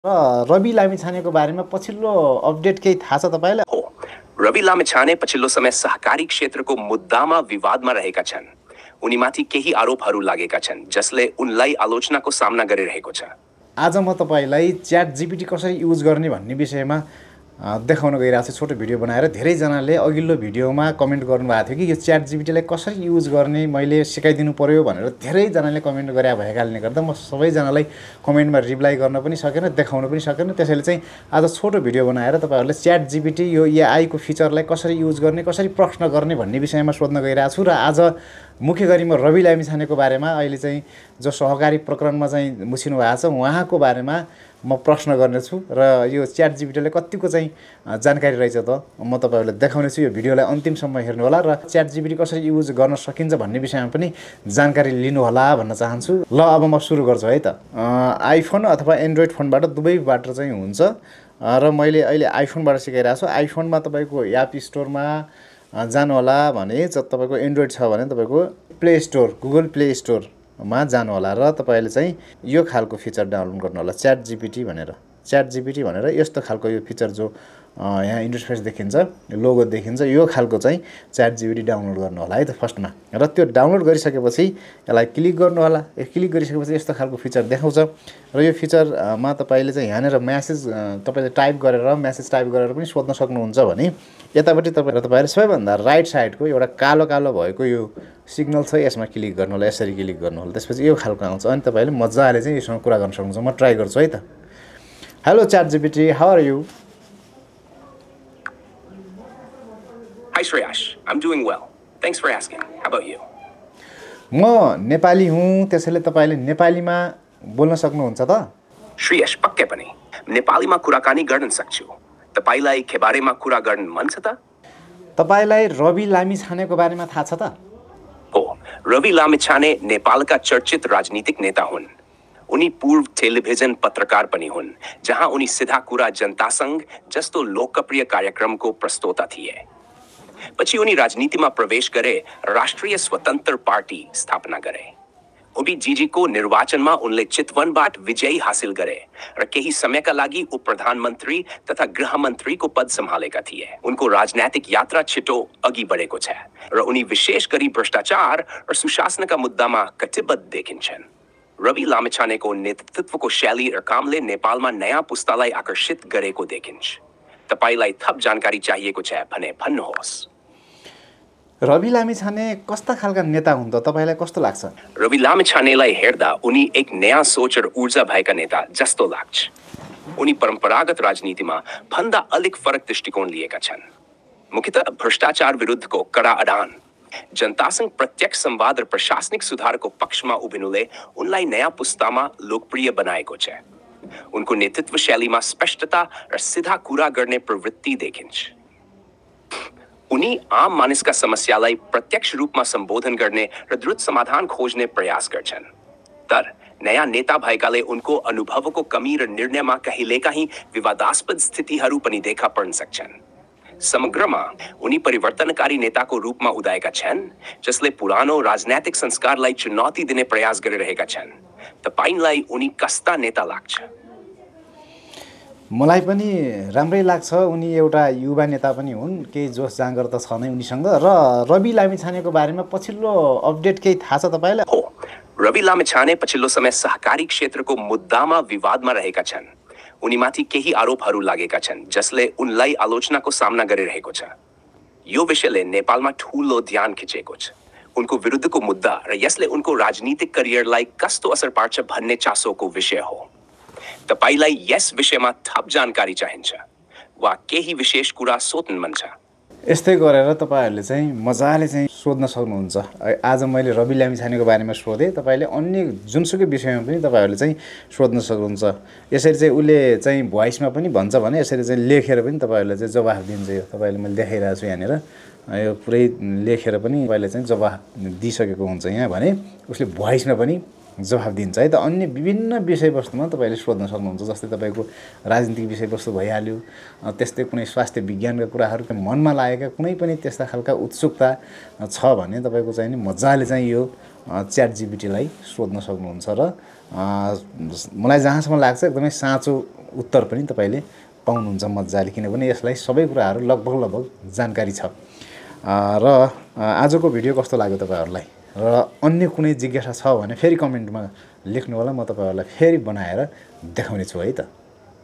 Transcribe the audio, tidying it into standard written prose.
रवि लामिछानेको बारेमा पछिल्लो अपडेट केही थाहा छ तपाईलाई? हो, रवि लामिछाने पछिल्लो समय सहकारी क्षेत्रको मुद्दामा विवादमा रहेका छन्। उनीमाथि केही आरोपहरू लागेका छन् जसले उनलाई आलोचनाको सामना गरिरहेको छ। आज म तपाईलाई च्याट जीपीटी कसरी युज गर्ने भन्ने विषयमा देखाउन गइरहेको छु। छोटो भिडियो बनाएर धेरैजनाले अघिल्लो भिडियोमा कमेन्ट गर्नुभएको थियो कि यो च्याट जीपीटीलाई कसरी युज गर्ने मैले सिकाइदिनु पर्यो भनेर धेरैजनाले कमेन्ट गरे भएकाले गर्दा म सबैजनालाई कमेन्टमा रिप्लाई गर्न पनि सकेन, देखाउन पनि सकेन। त्यसैले चाहिँ आज छोटो भिडियो बनाएर तपाईहरुले च्याट जीपीटी यो एआई को फिचरलाई कसरी युज गर्ने, कसरी प्रश्न गर्ने भन्ने विषयमा सोध्न गइरहेको छु। र आज मुख्य गरी म रवि लामिछानेको बारेमा अहिले चाहिँ जो सहकारी प्रकरणमा चाहिँ मुछिनु भएको छ उहाँको बारेमा म प्रश्न गर्नेछु र यो च्याट जीपीटीले कतिको चाहिँ जानकारी रहेछ त म तपाईहरुलाई देखाउनेछु। यो भिडियोलाई अन्तिमसम्म हेर्नु होला र च्याट जीपीटी कसरी युज गर्न सकिन्छ भन्ने विषयमा पनि जानकारी लिनु होला भन्न चाहन्छु। ल अब म सुरु गर्छु है त। आइफोन अथवा एन्ड्रोइड फोनबाट दुवैबाट चाहिँ हुन्छ र मैले अहिले आइफोनबाट सिकाइरहेको छु। आइफोनमा तपाईको एप स्टोरमा जानु होला भने तपाईको एन्ड्रोइड छ भने तपाईको Play Store, Google Play Store मा जानु होला र तपाईले चाहिँ यो खालको फिचर डाउनलोड गर्नु होला च्याट जीपीटी भनेर। च्याट जीपीटी भनेर यस्तो खालको यो फिचर जो यहाँ इन्टरफेस देखिन्छ, लोगो देखिन्छ, यो खालको चाहिँ च्याट जीपीटी डाउनलोड गर्नु होला है त फर्स्टमा। र त्यो डाउनलोड गरिसकेपछि यसलाई क्लिक गर्नु होला। क्लिक गरिसकेपछि यस्तो खालको फिचर देखाउँछ र यो फिचरमा तपाईले चाहिँ यहाँनेर मेसेज तपाईले टाइप गरेर पनि सोध्न सक्नुहुन्छ भने यतापट्टि तपाईहरु सबैभन्दा राइट साइडको एउटा कालो भएको यो सिग्नल छ, यसमा क्लिक गर्नु होला। यसरी क्लिक गर्नु होला, त्यसपछि यो खालको आउँछ अनि तपाईले मजाले चाहिँ यससँग कुरा गर्न सक्नुहुन्छ। म ट्राई गर्छु है त। Hello chat GPT, how are you? Hi Shreyash, I'm doing well. Thanks for asking. How about you? म नेपाली हुँ, त्यसैले तपाईले नेपालीमा बोल्न सक्नुहुन्छ त? श्रेयस, पक्कै पनि नेपालीमा कुराकानी गर्न सक्छु। तपाईलाई के बारेमा कुरा गर्न मन छ त? तपाईलाई रवि लामिछानेको बारेमा थाहा छ त? हो, रवि लामिछाने नेपालका चर्चित राजनीतिक नेता हुन्। उनी पूर्व टेलिभिजन पत्रकार पनि हुन्, जहाँ उनी सीधा कुरा जनतासँग जस्तो लोकप्रिय कार्यक्रमको प्रस्तोता थिए। पछि उनी राजनीतिमा प्रवेश गरे, राष्ट्रिय स्वतन्त्र पार्टी स्थापना गरे। ओबीजीको निर्वाचनमा उनले चितवनबाट विजय हासिल गरे र केही समयका लागि उप प्रधानमन्त्री तथा गृहमन्त्रीको पद सम्हालेका थिए। उनको राजनैतिक यात्रा छिटो अघि बढेको छ र उनी विशेष गरी भ्रष्टाचार र सुशासनका मुद्दामा कटिबद्ध देखिन्छन्। रवि लामिछानेको नेतृत्वको शैली र कामले नेपालमा नयाँ पुस्तालाई आकर्षित गरेको देखिन्छ। तपाईलाई थप जानकारी चाहिएको छ भने भन्नुहोस्। रवि लामिछाने कस्ता खालका नेता हुन् त तपाईलाई कस्तो लाग्छ? रवि लामिछानेलाई हेर्दा उनी एक नयाँ सोच र ऊर्जा भएका नेता जस्तो लाग्छ। उनी परम्परागत राजनीतिमा भन्दा अलिक फरक दृष्टिकोण लिएका छन्। मुख्यतः भ्रष्टाचार विरुद्धको कडा अडान, जनतासँग प्रत्यक्ष संवाद र प्रशासनिक सुधारको पक्षमा उभिनुले उनलाई नयाँ पुस्तामा लोकप्रिय बनाएको छ। उनको नेतृत्व शैलीमा स्पष्टता र सीधा कुरा गर्ने प्रवृत्ति देखिन्छ। उनी आम मानिसका समस्यालाई प्रत्यक्ष रूपमा सम्बोधन गर्ने र द्रुत समाधान खोज्ने प्रयास गर्छन्। तर नयाँ नेता भएकाले उनको अनुभवको कमी र निर्णयमा कहिलेकाहीँ विवादास्पद स्थितिहरू पनि देखा पर्न सक्छन्। समग्रमा उनी परिवर्तनकारी नेताको रूपमा उदाएका छन्, जसले पुरानो राजनैतिक संस्कारलाई चुनौती दिने प्रयास गरिरहेका छन्। तपाईलाई उनी कस्ता नेता लाग्छ? मलाई पनि राम्रै लाग्छ। उनी एउटा युवा नेता पनि हुन्, केही जोस जाँगर त छ नै उनीसँग। र रवि लामिछानेको बारेमा पछिल्लो अपडेट केही थाहा छ तपाईलाई? हो, रवि लामिछाने पछिल्लो समय सहकारी क्षेत्रको मुद्दामा विवादमा रहेका छन्। उनीमाथि केही आरोपहरू लागेका छन् जसले उनलाई आलोचनाको सामना गरिरहेको छ। यो विषयले नेपालमा ठूलो ध्यान खिचेको छ। उनको विरुद्धको मुद्दा र यसले उनको राजनीतिक करियरलाई कस्तो असर पार्छ भन्ने चासोको विषय हो। तपाईलाई यस विषयमा थप जानकारी चाहिन्छ वा केही विशेष कुरा सोध्न मन छ? यस्तै गरेर तपाईहरुले चाहिँ मजाले चाहिँ सोध्न सक्नुहुन्छ। आज मैले रवि लामिछानेको बारेमा सोधे, तपाईले अन्य जुनसुकै विषयमा पनि तपाईहरुले चाहिँ सोध्न सक्नुहुन्छ। यसरी चाहिँ उले चाहिँ भोइसमा पनि भन्छ भने यसरी चाहिँ लेखेर पनि तपाईहरुले चाहिँ जवाफ दिन्छ। यो तपाईले मैले देखाइरहेको छु यहाँनेर, यो पुरै लेखेर पनि तपाईले चाहिँ जवाफ दिइसकेको हुन्छ यहाँ भने उसले भोइसमा पनि जवाफ दिन्छ है त। अन्य विभिन्न विषयवस्तुमा तपाईले सोध्न सक्नुहुन्छ। जस्तै तपाईको राजनीतिक विषयवस्तु भइहाल्यो, त्यस्तै कुनै स्वास्थ्य विज्ञानका कुराहरु मनमा लागेका कुनै पनि त्यस्ता खालका उत्सुकता छ भने तपाईको चाहिँ नि मजाले चाहिँ यो च्याट जीपीटीलाई सोध्न सक्नुहुन्छ। र मलाई जहाँसम्म लाग्छ एकदमै साँचो उत्तर पनि तपाईँले पाउनुहुन्छ मजाले, किनभने यसलाई सबै कुराहरू लगभग जानकारी छ। र आजको भिडियो कस्तो लाग्यो तपाईँहरूलाई र अन्य कुनै जिज्ञासा छ भने फेरि कमेन्टमा लेख्नु होला, म तपाईँहरूलाई फेरि बनाएर देखाउने छु है त।